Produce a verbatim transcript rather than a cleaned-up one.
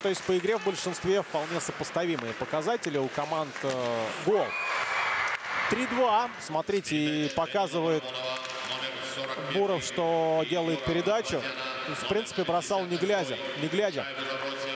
то есть по игре в большинстве вполне сопоставимые показатели у команд. Э, гол. три-два. Смотрите, и показывает Буров, что делает передачу. То есть, в принципе, бросал не глядя. Не глядя.